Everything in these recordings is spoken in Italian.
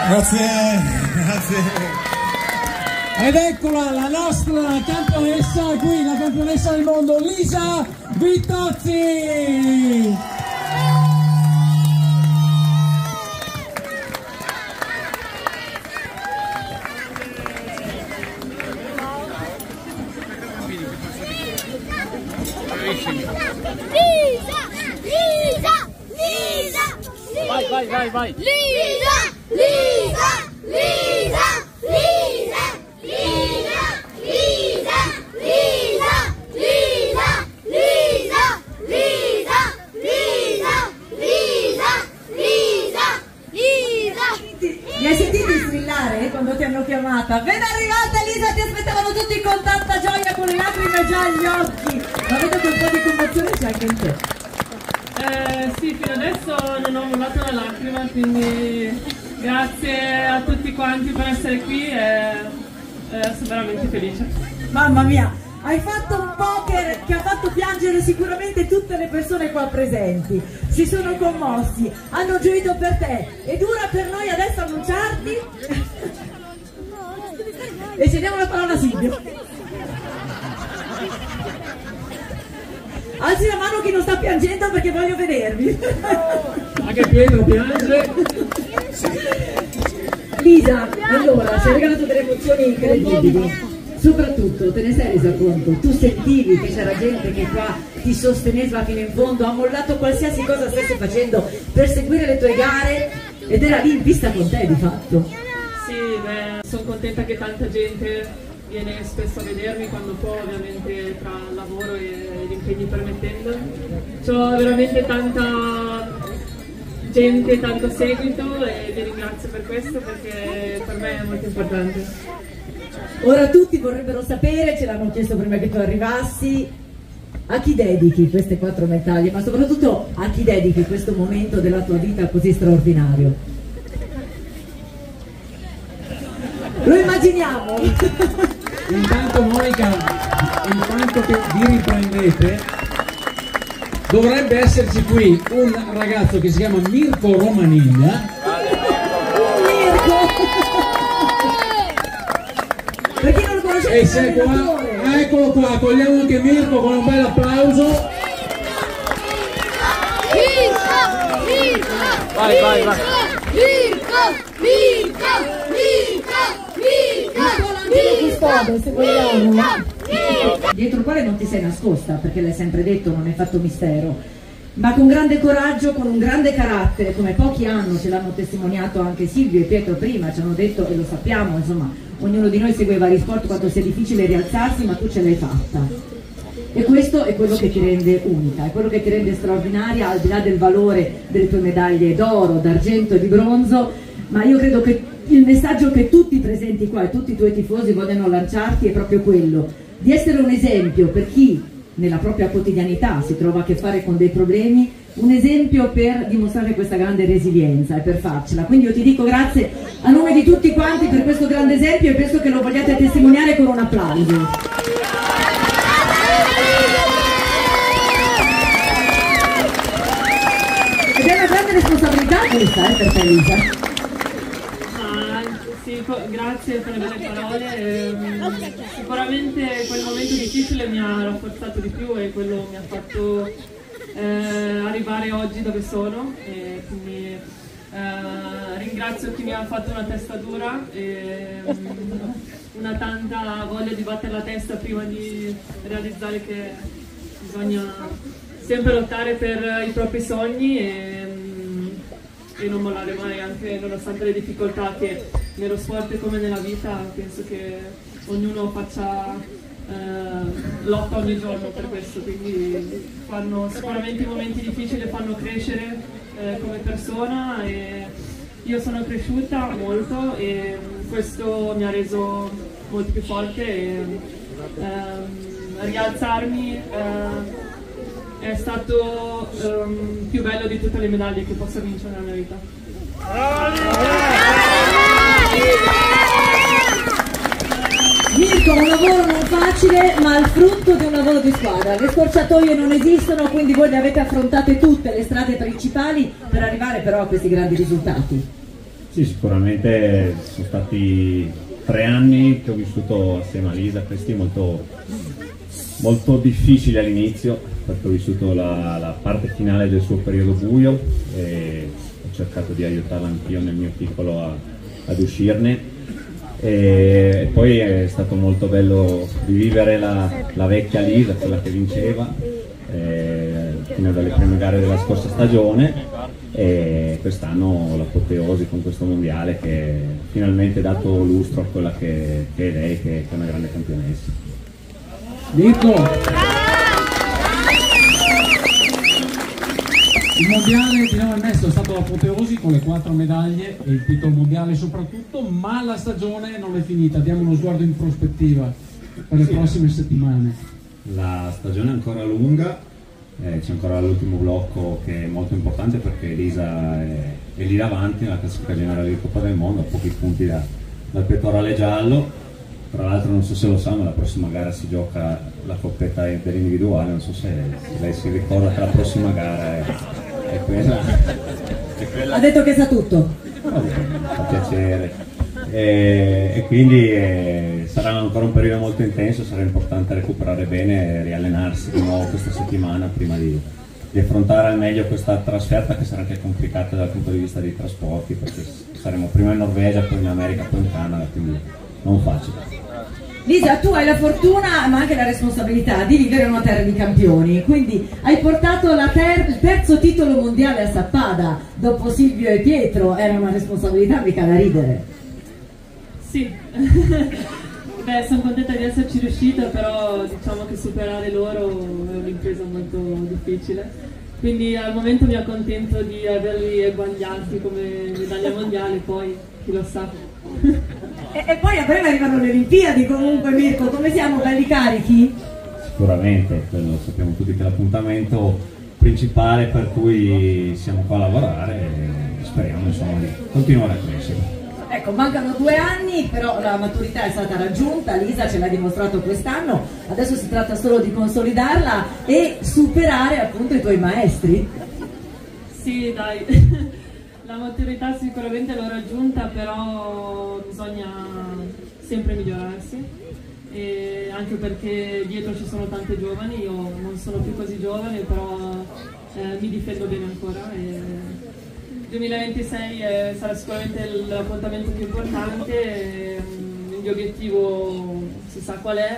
Grazie, grazie. Ed eccola la nostra campionessa qui, la campionessa del mondo, Lisa Vittozzi. Vai. Mi hai sentito strillare quando ti hanno chiamata? Ben arrivata Lisa, ti aspettavano tutti con tanta gioia, con le lacrime già agli occhi. Ma vedo che un po' di commozione c'è anche in te. Sì, fino adesso non ho mollato una lacrima, quindi grazie a tutti quanti per essere qui e sono veramente felice. Mamma mia, hai fatto un poker che ha fatto piangere sicuramente tutte le persone qua presenti. Si sono commossi, hanno gioito per te e dura per noi adesso annunciarti. E cediamo la parola a Silvio. Alzi la mano chi non sta piangendo perché voglio vedervi. Anche Pietro piange. Lisa, allora, ci hai regalato delle emozioni incredibili. Soprattutto, te ne sei resa conto? Tu sentivi che c'era gente che qua ti sosteneva fino in fondo, ha mollato qualsiasi cosa stessi facendo per seguire le tue gare ed era lì in pista con te di fatto. Sì, sono contenta che tanta gente viene spesso a vedermi quando può, ovviamente tra il lavoro e gli impegni permettendo. C'ho veramente tanta gente, tanto seguito e vi ringrazio per questo perché per me è molto importante. Ora tutti vorrebbero sapere, ce l'hanno chiesto prima che tu arrivassi, a chi dedichi queste 4 medaglie, ma soprattutto a chi dedichi questo momento della tua vita così straordinario? Lo immaginiamo! Intanto Monica, intanto che vi riprendete, dovrebbe esserci qui un ragazzo che si chiama Mirko Romanin. Per chi non lo conosce, E se qua, eccolo qua, cogliamo anche Mirko con un bel applauso. Vai. Se vogliamo. Dietro il quale non ti sei nascosta, perché l'hai sempre detto, non hai fatto mistero, ma con grande coraggio, con un grande carattere, come pochi hanno, ce l'hanno testimoniato anche Silvio e Pietro prima, ci hanno detto e lo sappiamo, insomma, ognuno di noi segue vari sport quanto sia difficile rialzarsi, ma tu ce l'hai fatta. E questo è quello che ti rende unica, è quello che ti rende straordinaria, al di là del valore delle tue medaglie d'oro, d'argento e di bronzo, ma io credo che il messaggio che tutti i presenti qua e tutti i tuoi tifosi vogliono lanciarti è proprio quello di essere un esempio per chi nella propria quotidianità si trova a che fare con dei problemi, un esempio per dimostrare questa grande resilienza e per farcela. Quindi io ti dico grazie a nome di tutti quanti per questo grande esempio e penso che lo vogliate testimoniare con un applauso. Ed è una grande responsabilità questa per te, Lisa. Sì, grazie per le belle parole. Sicuramente quel momento difficile mi ha rafforzato di più e quello mi ha fatto arrivare oggi dove sono. E quindi ringrazio chi mi ha fatto una testa dura e una tanta voglia di battere la testa prima di realizzare che bisogna sempre lottare per i propri sogni e non mollare mai, anche nonostante le difficoltà che nello sport come nella vita penso che ognuno faccia lotta ogni giorno per questo, quindi fanno sicuramente i momenti difficili, fanno crescere come persona e io sono cresciuta molto e questo mi ha reso molto più forte e rialzarmi è stato più bello di tutte le medaglie che posso vincere nella mia vita. Mirko, un lavoro non facile, ma il frutto di un lavoro di squadra. Le scorciatoie non esistono, quindi voi le avete affrontate tutte le strade principali per arrivare però a questi grandi risultati. Sì, sicuramente sono stati 3 anni che ho vissuto assieme a Lisa, questi molto, molto difficili all'inizio, perché ho vissuto la parte finale del suo periodo buio e ho cercato di aiutarla anch'io nel mio piccolo ad uscirne, e poi è stato molto bello rivivere la vecchia Lisa, quella che vinceva fino dalle prime gare della scorsa stagione, e quest'anno l'apoteosi con questo mondiale che finalmente ha dato lustro a quella che è lei, che è una grande campionessa. Mirko, il mondiale di Nova Mesto è stato apoteosi con le 4 medaglie e il titolo mondiale soprattutto, ma la stagione non è finita, diamo uno sguardo in prospettiva per le prossime settimane. La stagione è ancora lunga. C'è ancora l'ultimo blocco che è molto importante, perché Elisa è lì davanti nella classifica generale di Coppa del Mondo, a pochi punti dal pettorale giallo. Tra l'altro non so se lo sa, ma la prossima gara si gioca la coppetta dell'individuale, non so se lei si ricorda che la prossima gara è quella. Ha detto che sa tutto. Vabbè, fa piacere. E quindi sarà ancora un periodo molto intenso, sarà importante recuperare bene e riallenarsi di nuovo questa settimana prima di affrontare al meglio questa trasferta, che sarà anche complicata dal punto di vista dei trasporti, perché saremo prima in Norvegia, poi in America, poi in Canada, quindi non facile. Lisa, tu hai la fortuna ma anche la responsabilità di vivere in una terra di campioni, quindi hai portato il terzo titolo mondiale a Sappada dopo Silvio e Pietro, era una responsabilità mica da ridere. Sì, beh, sono contenta di esserci riuscita, però diciamo che superare loro è un'impresa molto difficile, quindi al momento mi accontento di averli eguagliati come medaglia mondiale, poi chi lo sa. E poi a breve arrivano le Olimpiadi comunque, Mirko, come siamo, belli carichi? Sicuramente, quello sappiamo tutti che è l'appuntamento principale per cui siamo qua a lavorare, e speriamo insomma di continuare a crescere. Ecco, mancano 2 anni, però la maturità è stata raggiunta, Lisa ce l'ha dimostrato quest'anno, adesso si tratta solo di consolidarla e superare appunto i tuoi maestri. Sì, dai, la maturità sicuramente l'ho raggiunta, però bisogna sempre migliorarsi, e anche perché dietro ci sono tante giovani, io non sono più così giovane, però mi difendo bene ancora. Il 2026 sarà sicuramente l'appuntamento più importante, il mio obiettivo si sa qual è,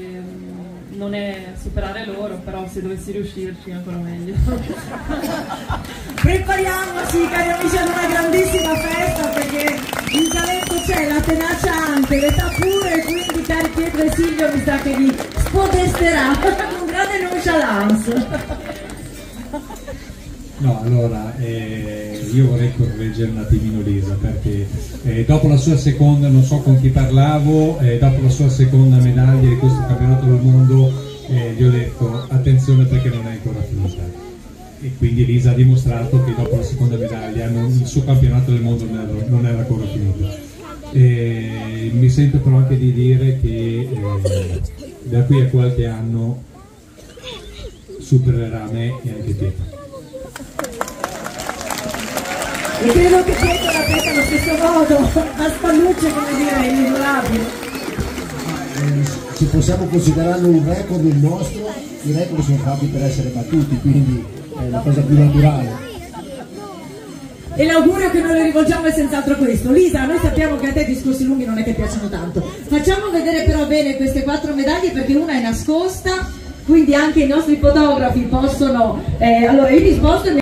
non è superare loro, però se dovessi riuscirci ancora meglio. Prepariamoci cari amici ad una grandissima festa, perché il talento c'è, la tenacia anche, l'età pure, quindi cari Pietro e Silvio mi sa che vi spodesterà con grande nonchalance. No, allora, io vorrei correggere un attimino Lisa, perché dopo la sua seconda, non so con chi parlavo, dopo la sua seconda medaglia di questo campionato del mondo, gli ho detto attenzione perché non è ancora finita. E quindi Lisa ha dimostrato che dopo la seconda medaglia il suo campionato del mondo non era ancora finito. Mi sento però anche di dire che da qui a qualche anno supererà me e anche Pietro. E credo che Pietro la pensa allo stesso modo, a spallucce, come dire, inesorabile. Se possiamo considerarlo un record il nostro, i record sono fatti per essere battuti, quindi è la cosa più naturale. E l'augurio che noi le rivolgiamo è senz'altro questo. Lisa, noi sappiamo che a te i discorsi lunghi non è che piacciono tanto, facciamo vedere però bene queste 4 medaglie, perché una è nascosta, quindi anche i nostri fotografi possono... allora io vi sposto